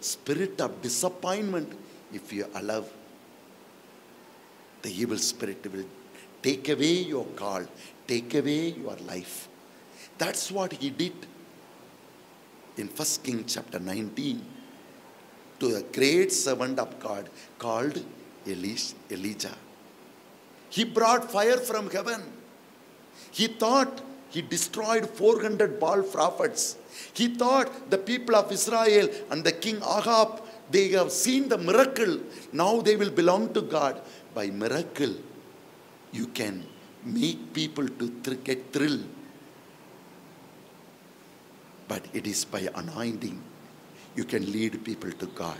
spirit of disappointment, if you allow, the evil spirit will take away your call, take away your life. That's what he did in 1 Kings chapter 19 to a great servant of God called Elijah. He brought fire from heaven. He thought he destroyed 400 Baal prophets. He thought the people of Israel and the king Ahab, they have seen the miracle. Now they will belong to God. By miracle, you can make people to get thrilled. But it is by anointing you can lead people to God.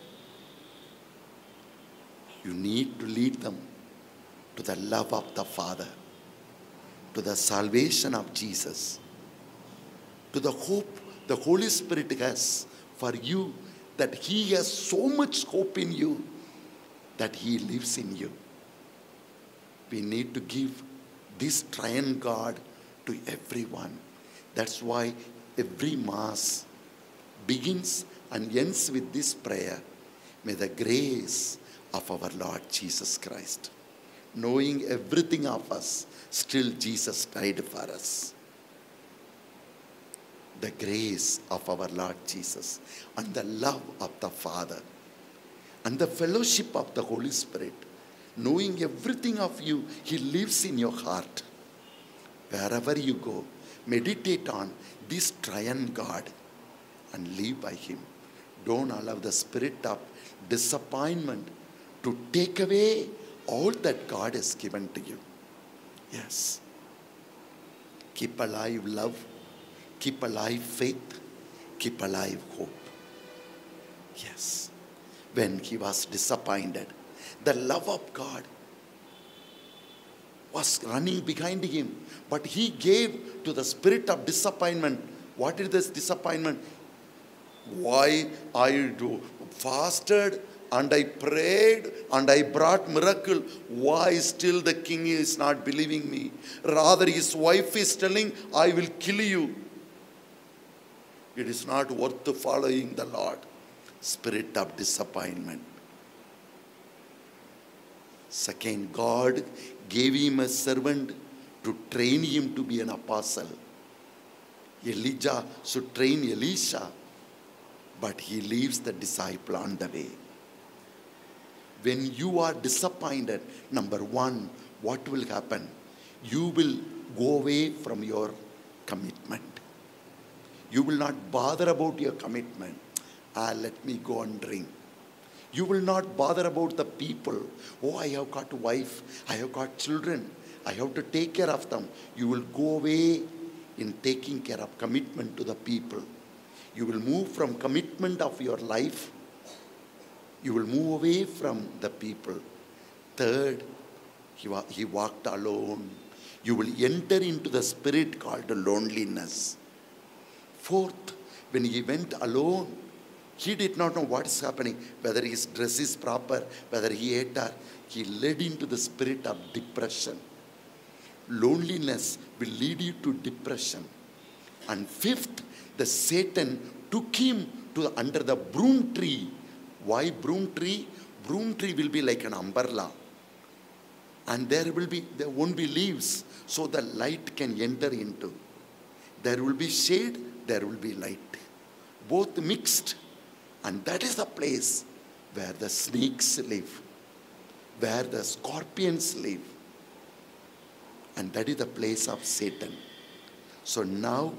You need to lead them to the love of the Father, to the salvation of Jesus, to the hope the Holy Spirit has for you, that He has so much hope in you that He lives in you. We need to give this triune God to everyone. That's why every Mass begins and ends with this prayer. May the grace of our Lord Jesus Christ, knowing everything of us, still Jesus died for us. The grace of our Lord Jesus and the love of the Father and the fellowship of the Holy Spirit, knowing everything of you, He lives in your heart. Wherever you go, meditate on this triune God and live by Him. Don't allow the spirit of disappointment to take away all that God has given to you. Yes. Keep alive love. Keep alive faith. Keep alive hope. Yes. When he was disappointed, the love of God was running behind him. But he gave to the spirit of disappointment. What is this disappointment? Why I fasted and I prayed and I brought miracle. Why still the king is not believing me? Rather his wife is telling, I will kill you. It is not worth following the Lord. Spirit of disappointment. Second, God gave him a servant to train him to be an apostle. Elijah should train Elisha, but he leaves the disciple on the way. When you are disappointed, number one, what will happen? You will go away from your commitment. You will not bother about your commitment. Let me go and drink. You will not bother about the people. Oh, I have got a wife. I have got children. I have to take care of them. You will go away in taking care of commitment to the people. You will move from commitment of your life. You will move away from the people. Third, he walked alone. You will enter into the spirit called loneliness. Fourth, when he went alone, he did not know what is happening, whether his dress is proper, whether he ate or he led into the spirit of depression. Loneliness will lead you to depression. And fifth, the Satan took him to under the broom tree. Why broom tree? Broom tree will be like an umbrella. And there won't be leaves, so the light can enter into. There will be shade, there will be light. Both mixed. And that is the place where the snakes live, where the scorpions live. And that is the place of Satan. So now,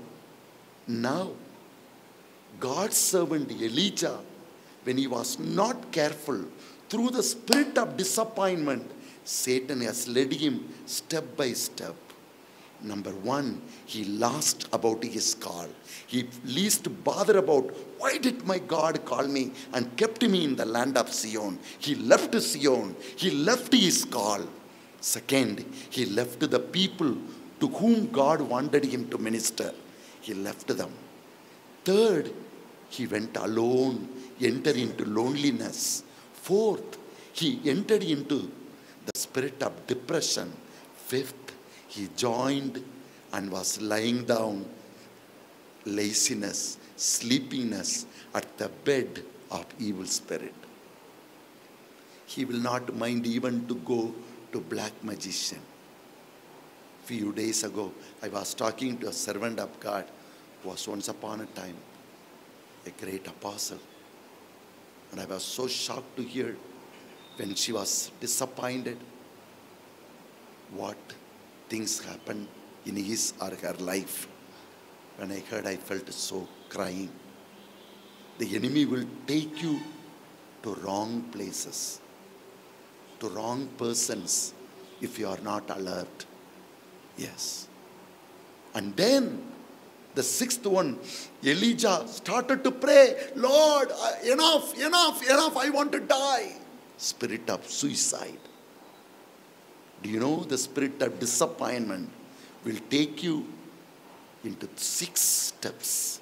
God's servant Elijah, when he was not careful, through the spirit of disappointment, Satan has led him step by step. Number one, he lost about his call. He least bothered about, why did my God call me and kept me in the land of Zion? He left Zion. He left his call. Second, he left the people to whom God wanted him to minister. He left them. Third, he went alone, entered into loneliness. Fourth, he entered into the spirit of depression. Fifth, he joined and was lying down, laziness, sleepiness at the bed of evil spirit. He will not mind even to go to black magician. Few days ago, I was talking to a servant of God who was once upon a time a great apostle. And I was so shocked to hear when she was disappointed what things happened in his or her life. When I heard, I felt so crying. The enemy will take you to wrong places, to wrong persons if you are not alert. Yes. And then the sixth one, Elijah started to pray, Lord, enough, I want to die. Spirit of suicide. Do you know the spirit of disappointment will take you into 6 steps?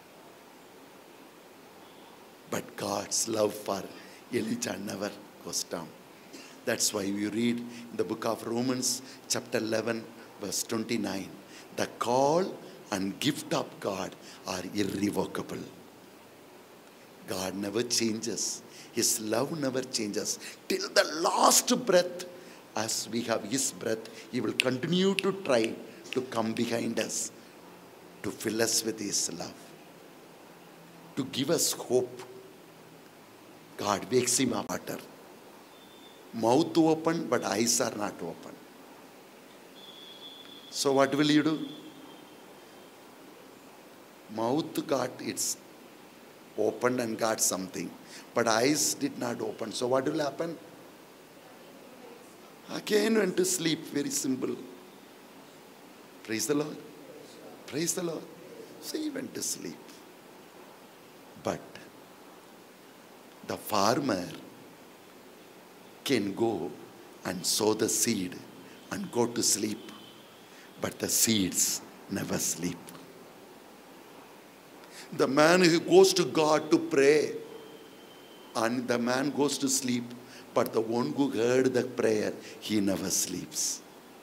But God's love for Elijah never goes down. That's why we read in the book of Romans chapter 11 verse 29. The call and gift of God are irrevocable. God never changes. His love never changes. Till the last breath, as we have His breath, He will continue to try to come behind us, to fill us with His love, to give us hope. God wakes him up water. Mouth open, but eyes are not open. So what will you do? Mouth got its opened and got something, but eyes did not open. So what will happen? Again went to sleep. Very simple. Praise the Lord. Praise the Lord. So he went to sleep. But the farmer can go and sow the seed and go to sleep, but the seeds never sleep. The man who goes to God to pray, and the man goes to sleep, but the one who heard the prayer, he never sleeps.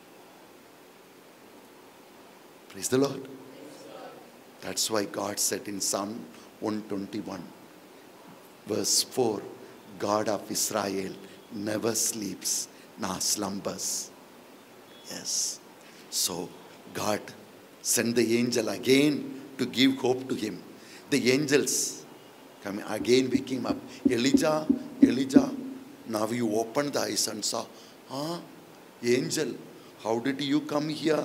Praise the Lord. That's why God said in Psalm 121, verse 4, God of Israel never sleeps nor slumbers. Yes. So God sent the angel again to give hope to him. The angels come again, wake him up. Elijah, Elijah, now you opened the eyes and saw, angel, how did you come here?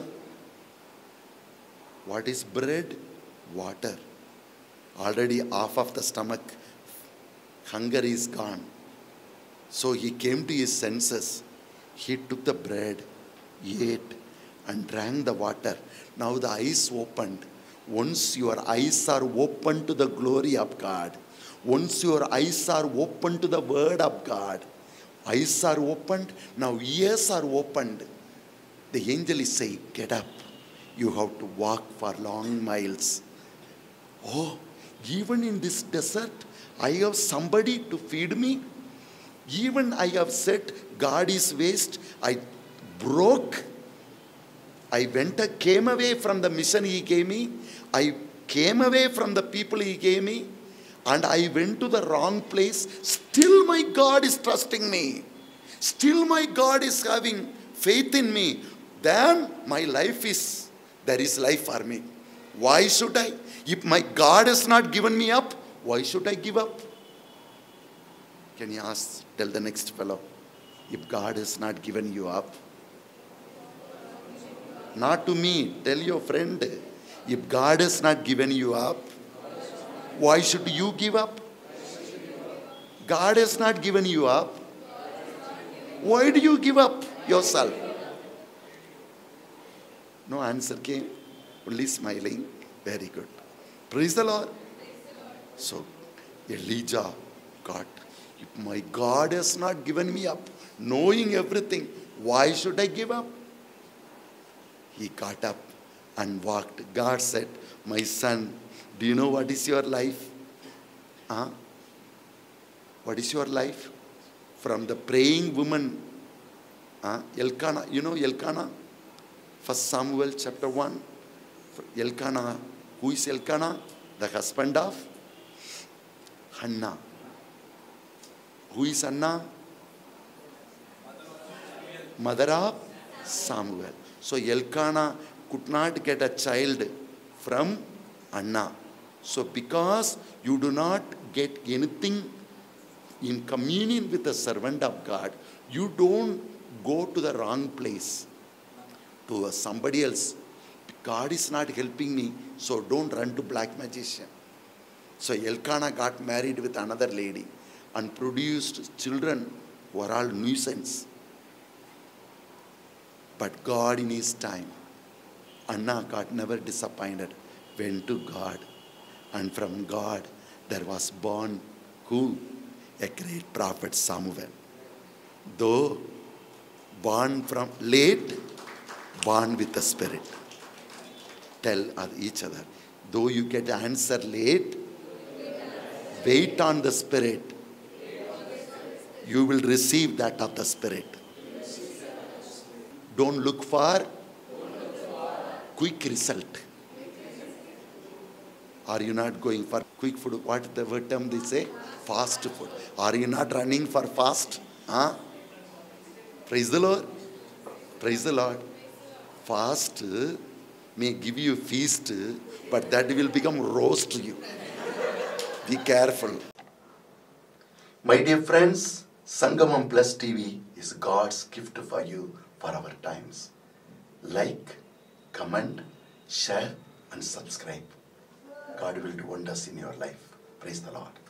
What is bread? Water. Already half of the stomach, hunger is gone. So he came to his senses. He took the bread, ate, and drank the water. Now the eyes opened. Once your eyes are open to the glory of God, once your eyes are open to the word of God, eyes are opened, now ears are opened. The angel is saying, get up. You have to walk for long miles. Oh, even in this desert, I have somebody to feed me. Even I have said, God is waste. I broke. I came away from the mission He gave me. I came away from the people He gave me. And I went to the wrong place. Still my God is trusting me. Still my God is having faith in me. Then my life is, there is life for me. Why should I? If my God has not given me up, why should I give up? Can you ask, tell the next fellow, if God has not given you up? Not to me, tell your friend, if God has not given you up, why should you give up? God has not given you up. Why do you give up yourself? No answer came, only smiling. Very good. Praise the Lord. So Elijah got, if my God has not given me up, knowing everything, why should I give up? He got up and walked. God said, my son, do you know what is your life? What is your life? From the praying woman, Elkanah, you know Elkanah? 1 Samuel chapter 1. Elkanah, who is Elkanah? The husband of Hannah. Who is Anna? Mother of Samuel. So Elkanah could not get a child from Anna. So because you do not get anything in communion with the servant of God, you don't go to the wrong place, to somebody else. God is not helping me, so don't run to black magician. So Elkanah got married with another lady and produced children who are all nuisance. But God in his time, Anna got never disappointed, went to God. And from God there was born who? A great prophet Samuel. Though born from late, born with the Spirit. Tell each other, though you get answer late, wait on the Spirit. You will receive that of the Spirit. Don't look for quick result. Are you not going for quick food? What the word term they say? Fast food. Are you not running for fast? Huh? Praise the Lord. Praise the Lord. Fast may give you feast, but that will become roast to you. Be careful. My dear friends, Sangamam Plus TV is God's gift for you for our times. Like, comment, share and subscribe. God will do wonders in your life. Praise the Lord.